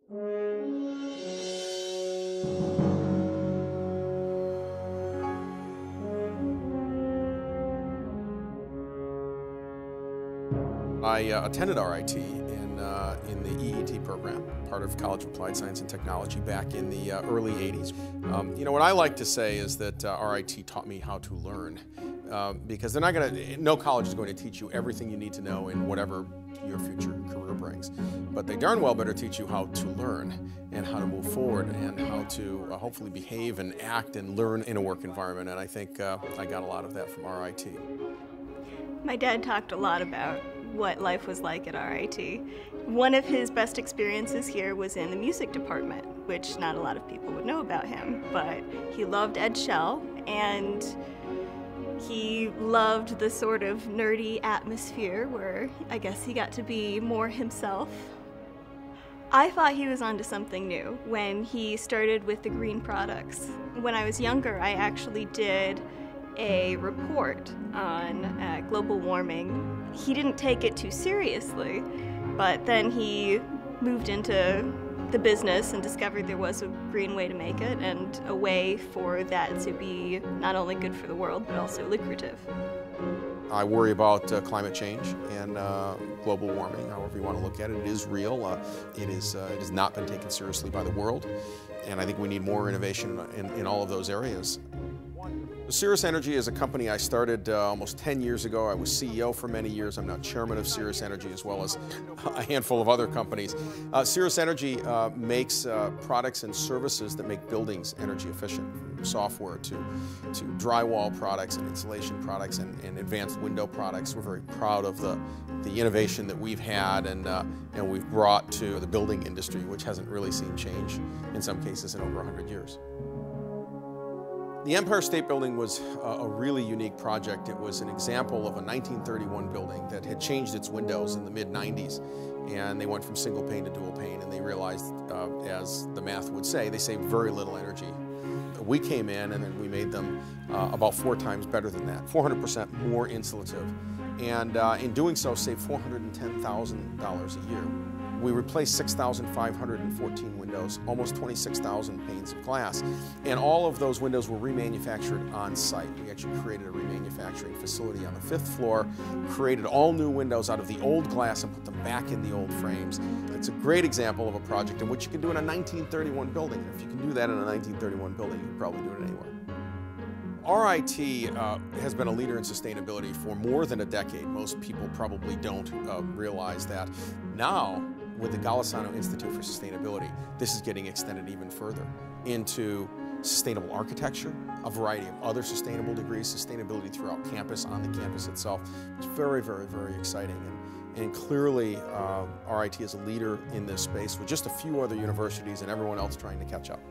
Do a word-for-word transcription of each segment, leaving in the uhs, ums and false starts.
I uh, attended R I T in, uh, in the E E T program, part of College of Applied Science and Technology back in the uh, early eighties. Um, you know, what I like to say is that uh, R I T taught me how to learn, uh, because they're not going to, no college is going to teach you everything you need to know in whatever your future career brings. But they darn well better teach you how to learn and how to move forward and how to uh, hopefully behave and act and learn in a work environment. And I think uh, I got a lot of that from R I T. My dad talked a lot about what life was like at R I T. One of his best experiences here was in the music department, which not a lot of people would know about him, but he loved Ed Shell, and he loved the sort of nerdy atmosphere where I guess he got to be more himself. I thought he was onto something new when he started with the green products. When I was younger, I actually did a report on uh, global warming. He didn't take it too seriously, but then he moved into the business and discovered there was a green way to make it and a way for that to be not only good for the world but also lucrative. I worry about uh, climate change and uh, global warming, however you want to look at it. It is real. Uh, it, is, uh, it has not been taken seriously by the world, and I think we need more innovation in, in all of those areas. Surace Energy is a company I started uh, almost ten years ago. I was C E O for many years. I'm now chairman of Surace Energy, as well as a handful of other companies. Uh, Surace Energy uh, makes uh, products and services that make buildings energy efficient, from software to, to drywall products and insulation products and, and advanced window products. We're very proud of the, the innovation that we've had and, uh, and we've brought to the building industry, which hasn't really seen change in some cases in over one hundred years. The Empire State Building was a really unique project. It was an example of a nineteen thirty-one building that had changed its windows in the mid nineties, and they went from single pane to dual pane, and they realized, uh, as the math would say, they saved very little energy. We came in and then we made them uh, about four times better than that, four hundred percent more insulative, and uh, in doing so saved four hundred ten thousand dollars a year. We replaced six thousand five hundred fourteen windows, almost twenty-six thousand panes of glass, and all of those windows were remanufactured on site. We actually created a remanufacturing facility on the fifth floor, created all new windows out of the old glass and put them back in the old frames. It's a great example of a project in which you can do in a nineteen thirty-one building. If you can do that in a nineteen thirty-one building, you can probably do it anywhere. R I T uh, has been a leader in sustainability for more than a decade. Most people probably don't uh, realize that. Now, with the Golisano Institute for Sustainability, this is getting extended even further into sustainable architecture, a variety of other sustainable degrees, sustainability throughout campus, on the campus itself. It's very, very, very exciting. And, and clearly, uh, R I T is a leader in this space with just a few other universities and everyone else trying to catch up.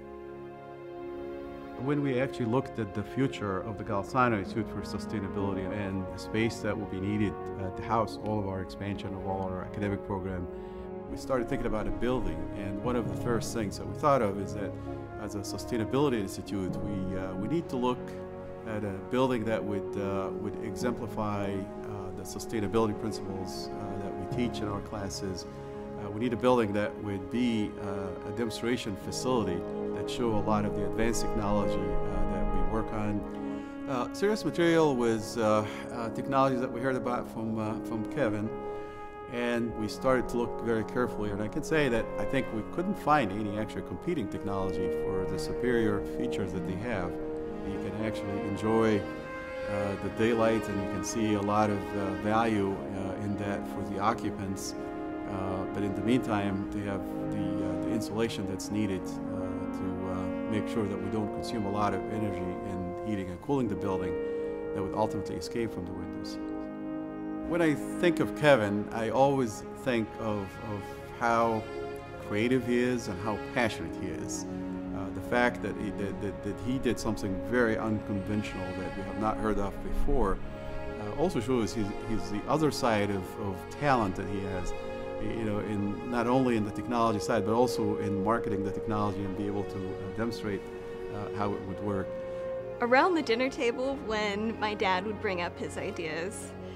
When we actually looked at the future of the Golisano Institute for Sustainability and the space that will be needed uh, to house all of our expansion of all our academic program, we started thinking about a building, and one of the first things that we thought of is that as a sustainability institute, we, uh, we need to look at a building that would, uh, would exemplify uh, the sustainability principles uh, that we teach in our classes. Uh, we need a building that would be uh, a demonstration facility that show a lot of the advanced technology uh, that we work on. Uh, Surace material was uh, uh, technologies that we heard about from, uh, from Kevin. And we started to look very carefully, and I can say that I think we couldn't find any actual competing technology for the superior features that they have. You can actually enjoy uh, the daylight, and you can see a lot of uh, value uh, in that for the occupants. Uh, but in the meantime, they have the, uh, the insulation that's needed uh, to uh, make sure that we don't consume a lot of energy in heating and cooling the building that would ultimately escape from the windows. When I think of Kevin, I always think of, of how creative he is and how passionate he is. Uh, the fact that he, that, that, that he did something very unconventional that we have not heard of before uh, also shows he's, he's the other side of, of talent that he has, you know, in, not only in the technology side, but also in marketing the technology and be able to uh, demonstrate uh, how it would work. Around the dinner table, when my dad would bring up his ideas,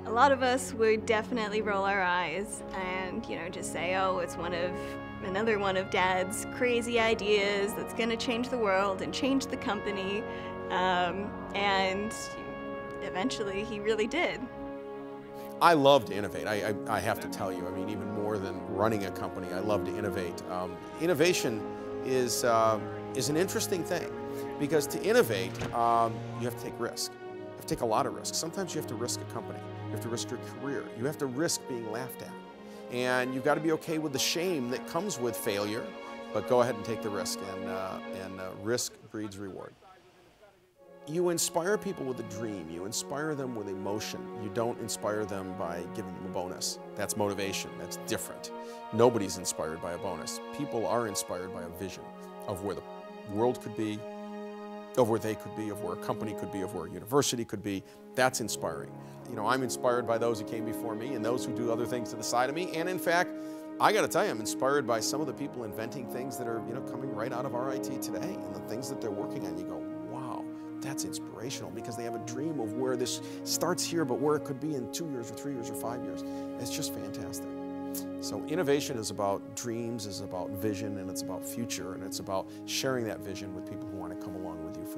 A lot of us would definitely roll our eyes and, you know, just say, oh, it's one of another one of Dad's crazy ideas that's going to change the world and change the company. Um, and eventually he really did. I love to innovate. I, I, I have to tell you, I mean, even more than running a company, I love to innovate. Um, innovation is, uh, is an interesting thing because to innovate, um, you have to take risk. You have to take a lot of risks. Sometimes you have to risk a company. You have to risk your career. You have to risk being laughed at. And you've got to be okay with the shame that comes with failure, but go ahead and take the risk, and, uh, and uh, risk breeds reward. You inspire people with a dream. You inspire them with emotion. You don't inspire them by giving them a bonus. That's motivation. That's different. Nobody's inspired by a bonus. People are inspired by a vision of where the world could be, of where they could be, of where a company could be, of where a university could be. That's inspiring. You know, I'm inspired by those who came before me and those who do other things to the side of me. And in fact, I got to tell you, I'm inspired by some of the people inventing things that are, you know, coming right out of R I T today, and the things that they're working on. You go, wow, that's inspirational, because they have a dream of where this starts here, but where it could be in two years or three years or five years. It's just fantastic. So innovation is about dreams, is about vision, and it's about future, and it's about sharing that vision with people who want to come along with you for